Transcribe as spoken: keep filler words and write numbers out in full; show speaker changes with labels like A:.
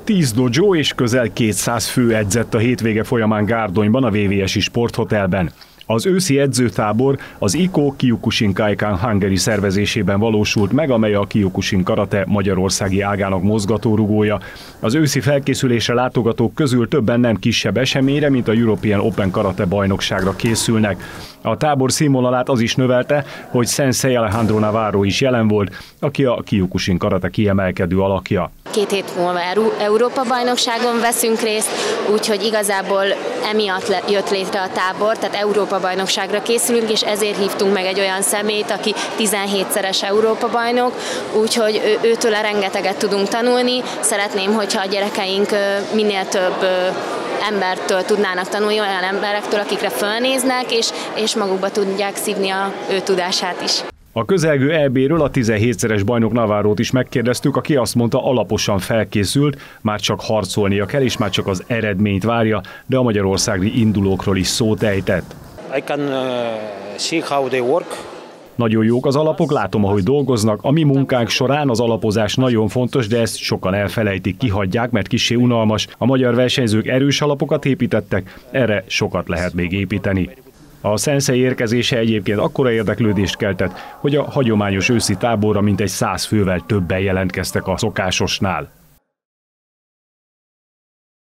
A: tíz dojo és közel kétszáz fő edzett a hétvége folyamán Gárdonyban, a vé vé es i Sporthotelben. Az őszi edzőtábor az IKO Kyokushin-Kaikan Hungary szervezésében valósult meg, amely a Kyokushin karate magyarországi ágának mozgatórugója. Az őszi felkészülésre látogatók közül többen nem kisebb eseményre, mint a European Open karate bajnokságra készülnek. A tábor színvonalát az is növelte, hogy Sensei Alejandro Navarro is jelen volt, aki a Kyokushin karate kiemelkedő alakja.
B: Két hét múlva Európa-bajnokságon veszünk részt, úgyhogy igazából emiatt jött létre a tábor, tehát Európa-bajnokságra készülünk, és ezért hívtunk meg egy olyan személyt, aki tizenhétszeres Európa-bajnok, úgyhogy ő, őtőle rengeteget tudunk tanulni. Szeretném, hogyha a gyerekeink minél több embertől tudnának tanulni, olyan emberektől, akikre fölnéznek, és, és magukba tudják szívni a ő tudását is.
A: A közelgő é béről a tizenhétszeres bajnok Navarrót is megkérdeztük, aki azt mondta, alaposan felkészült, már csak harcolnia kell, és már csak az eredményt várja, de a magyarországi indulókról is szót ejtett.
C: I can, uh, see how they work.
A: Nagyon jók az alapok, látom, ahogy dolgoznak. A mi munkánk során az alapozás nagyon fontos, de ezt sokan elfelejtik, kihagyják, mert kissé unalmas. A magyar versenyzők erős alapokat építettek, erre sokat lehet még építeni. A Sensei érkezése egyébként akkora érdeklődést keltett, hogy a hagyományos őszi táborra mintegy száz fővel többen jelentkeztek a szokásosnál.